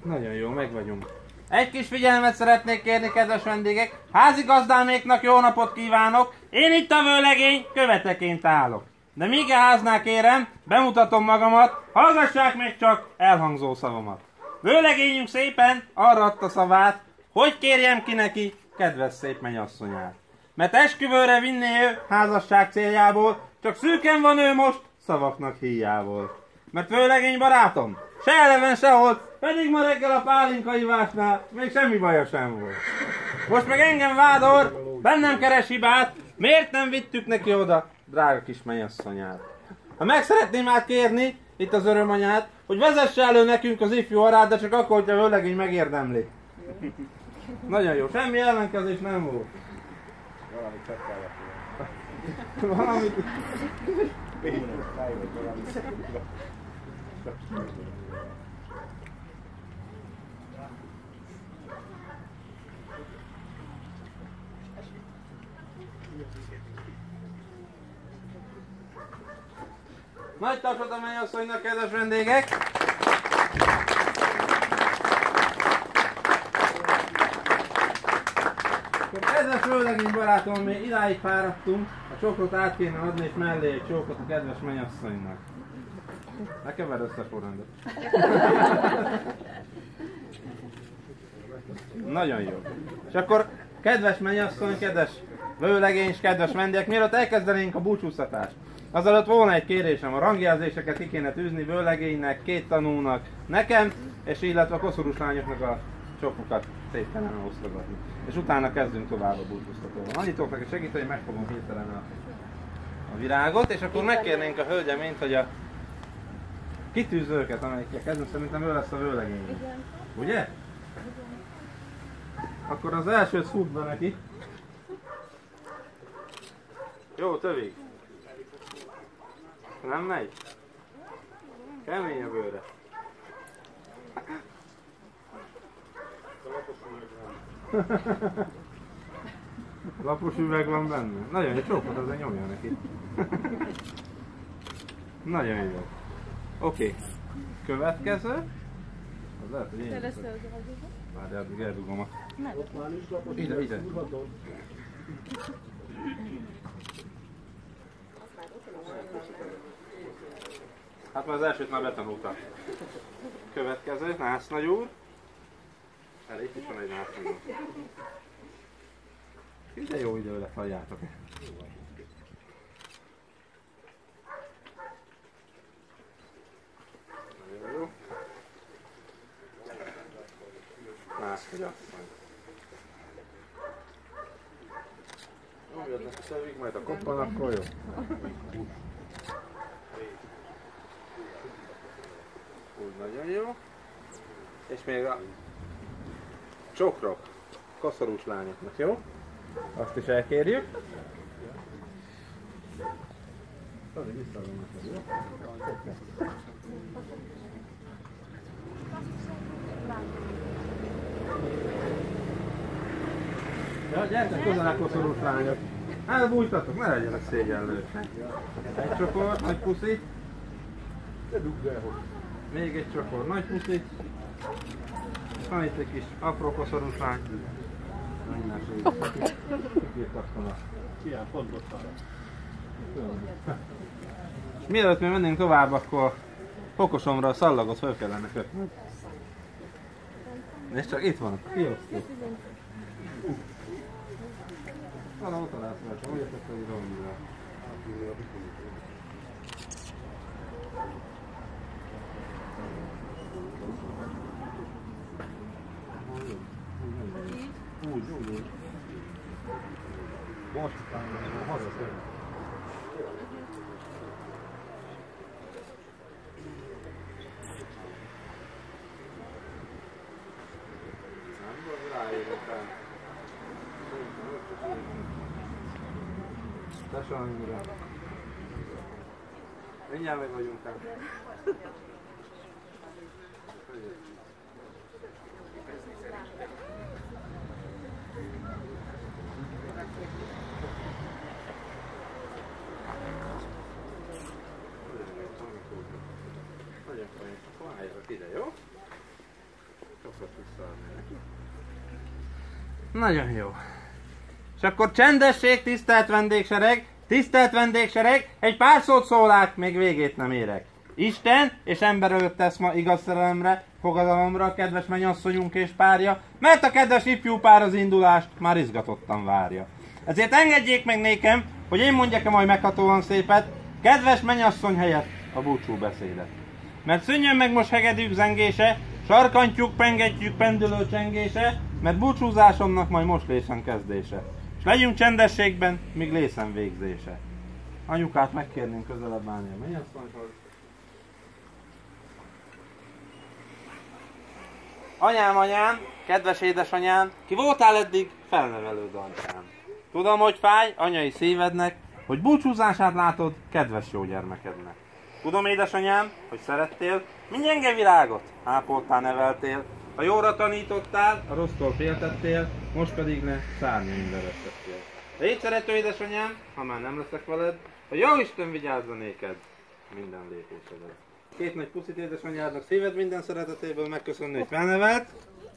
Nagyon jó, meg vagyunk. Egy kis figyelmet szeretnék kérni, kedves vendégek. Házigazdáméknak jó napot kívánok. Én itt a vőlegény, követeként állok. De míg a háznál kérem, bemutatom magamat, hallgassák meg csak elhangzó szavamat. Vőlegényünk szépen arra adta szavát, hogy kérjem ki neki kedves szép mennyasszonyát. Mert esküvőre vinné ő házasság céljából, csak szűken van ő most szavaknak híjából. Mert vőlegény barátom, se eleven se volt, pedig ma reggel a pálinkaivásnál még semmi baja sem volt. Most meg engem vádol, bennem keres hibát, miért nem vittük neki oda drága kis mennyasszonyát. Ha meg szeretném át kérni, itt az örömanyát, hogy vezesse elő nekünk az ifjú arát, de csak akkor, hogy a vőlegény megérdemli. Nagyon jó, semmi ellenkezés nem volt. Valamit csak kellett. Valamit... Nagy tapsot a mennyasszonynak, kedves vendégek! Kedves vőlegény barátom, mi idáig fáradtunk, a csokrot át kéne adni, és mellé egy csókot a kedves mennyasszonynak. Ne keverd össze a sorrendet. Nagyon jó. És akkor, kedves mennyasszony, kedves vőlegény és kedves vendégek, mielőtt elkezdenénk a búcsúztatást, azelőtt volna egy kérésem, a rangjelzéseket ki kéne tűzni vőlegénynek, két tanúnak, nekem, és illetve a koszorús lányoknak a csokokat szépen osztogatni. És utána kezdünk tovább a búcsúztatóval. Annyit tudok neki segíteni, hogy megfogom hirtelen a virágot, és akkor megkérnénk a hölgyeményt, hogy a kitűzőket, amelyikkel kezdünk, szerintem ő lesz a vőlegény. Ugye? Akkor az elsőt fut be neki. Jó, tövig. Nem megy? Kemény a bőre. Lapos üveg van benne? Nagyon jó, csókot azért nyomja neki. Nagyon jó. Oké. Következő. Az lehet, hogy én várj, addig eldugom a... Ide, ide. Hát már az elsőt már betanultam. Következő, Násznagy úr. Itt is van egy Násznagy úr. De jó időre halljátok. Nagyon jó. Násznagy asszony. Jönnek a szövig, majd a koppan, akkor jó. Úgy nagyon jó. És még a csokrok, koszorús lányoknak, jó? Azt is elkérjük. Ja, gyertek hozzá a koszorús lányok. Elbújtatok, ne legyenek szégyenlősek. Egy csokor, nagy puszi. Még egy csokor, nagy puszi. És van itt egy kis apró koszorús lány. És mielőtt mi mennénk tovább, akkor Fokosomra a szallagot fel kellene kötni. És csak itt van. Kiosztó. Valahol utalálsz rajta, hogy jöttek fel ide. Úgy. Most hazaszörünk. Tessék, uram. Mindjárt meg vagyunk el. Nagyon fontos, akkor álljatok ide, jó? Nagyon jó. És akkor csendesség, tisztelt vendégsereg, egy pár szót szólák, még végét nem érek. Isten és ember előtt tesz ma igaz szerelemre, fogadalomra, kedves mennyasszonyunk és párja, mert a kedves ifjú pár az indulást már izgatottan várja. Ezért engedjék meg nékem, hogy én mondjak-e majd meghatóan szépet, kedves mennyasszony helyett a búcsú beszédet. Mert szűnjön meg most hegedűk zengése, sarkantyúk, pengettyűk, pendülő csengése, mert búcsúzásomnak majd most lészen kezdése. És legyünk csendességben, míg lészen végzése. Anyukát megkérném közelebb állni a mennyasszonyhoz. Anyám, kedves édesanyám, ki voltál eddig felnevelőd atyám. Tudom, hogy fáj anyai szívednek, hogy búcsúzását látod kedves jó gyermekednek. Tudom, édesanyám, hogy szerettél, mind gyenge virágot ápoltál, neveltél, a jóra tanítottál, a rossztól féltettél, most pedig ne szárnyain verestettél. Légy szerető édesanyám, ha már nem leszek veled, a jó Isten vigyázza néked minden lépésedet. Két nagy puszit édesanyádnak szíved minden szeretetéből megköszönni, hogy felnevelt.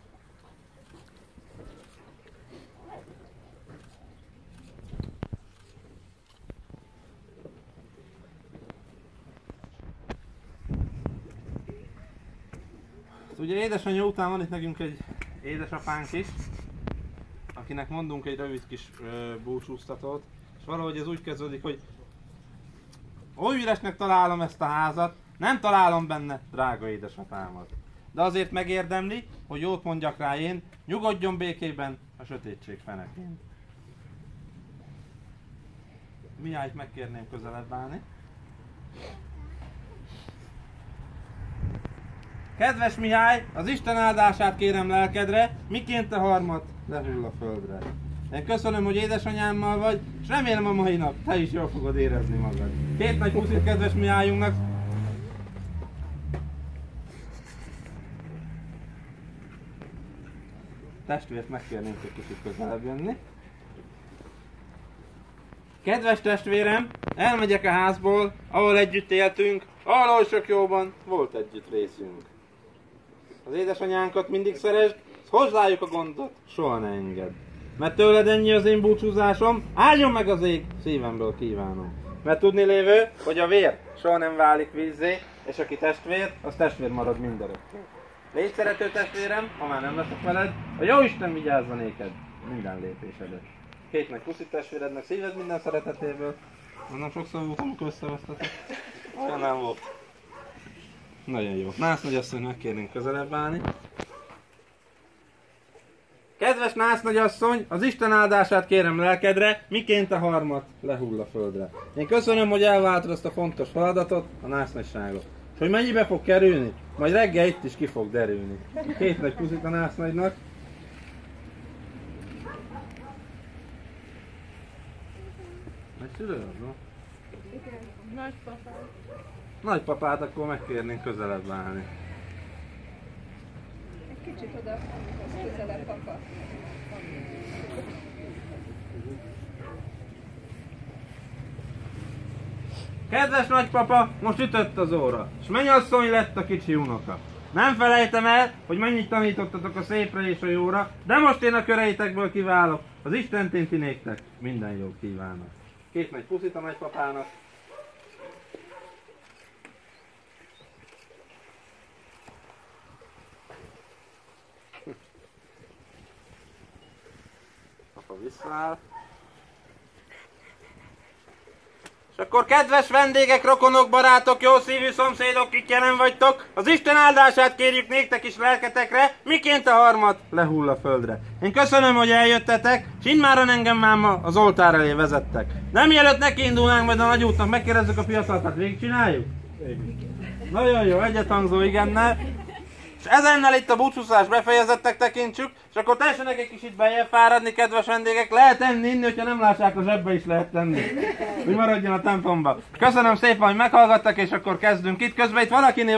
Ugye édesanyja után van itt nekünk egy édesapánk is, akinek mondunk egy rövid kis búcsúztatót, és valahogy ez úgy kezdődik, hogy oly üresnek találom ezt a házat, nem találom benne drága édesapámat. De azért megérdemli, hogy jót mondjak rá én, nyugodjon békében a sötétség fenekén. Mihályt megkérném közelebb állni. Kedves Mihály, az Isten áldását kérem lelkedre, miként a harmat lehull a földre. Én köszönöm, hogy édesanyámmal vagy, és remélem a mai nap te is jól fogod érezni magad. Két nagy puszit kedves Mihályunknak. Testvért megkérnénk egy kicsit közelebb jönni. Kedves testvérem, elmegyek a házból, ahol együtt éltünk, ahol sok jóban volt együtt részünk. Az édesanyánkat mindig szeresd, hozzájuk a gondot, soha ne engedd. Mert tőled ennyi az én búcsúzásom, álljon meg az ég, szívemből kívánom. Mert tudni lévő, hogy a vér soha nem válik vízzé, és aki testvér, az testvér marad mindörökké. Légy szerető testvérem, ha már nem leszek veled, a jó Isten vigyázza néked minden lépésedet. Két nagy puszit testvérednek szíved minden szeretetéből. Mondom, sokszor voltam, amikor összevesztetek. Olyan nem volt. Nagyon jó. Nász nagyasszony, megkérnénk közelebb állni. Kedves Nász nagyasszony, az Isten áldását kérem lelkedre, miként a harmat lehull a földre. Én köszönöm, hogy elváltad azt a fontos feladatot, a násznagyságot. És hogy mennyibe fog kerülni, majd reggel itt is ki fog derülni. Két nagy puszit a násznagynak. Nagy szülőd, no? Igen, nagypapát. Nagypapát akkor megkérnénk közelebb állni. Egy kicsit oda, az közelebb, papa. Kedves nagypapa, most ütött az óra, és mennyasszony lett a kicsi unoka. Nem felejtem el, hogy mennyit tanítottatok a szépre és a jóra, de most én a köreitekből kiválok, az Istent én ti néktek minden jót kívánok. Két nagy puszit a nagypapának. Papa visszaáll. És akkor kedves vendégek, rokonok, barátok, jó szívű szomszédok, kik jelen vagytok, az Isten áldását kérjük néktek is lelketekre, miként a harmat lehull a földre. Én köszönöm, hogy eljöttetek, és immáron engem máma az oltár elé vezettek. De mielőtt nekiindulnánk majd a nagyútnak, megkérdezzük a fiatalokat, végigcsináljuk? Nagyon jó, egyethangzó igennel. És ezennel itt a búcsúzás befejezettek tekintsük, és akkor tessenek egy kicsit beljebb fáradni, kedves vendégek. Lehet enni, inni, hogyha nem lássák, a zsebbe is lehet tenni. Hogy maradjon a templomba. Köszönöm szépen, hogy meghallgattak, és akkor kezdünk itt. Közben itt valakinél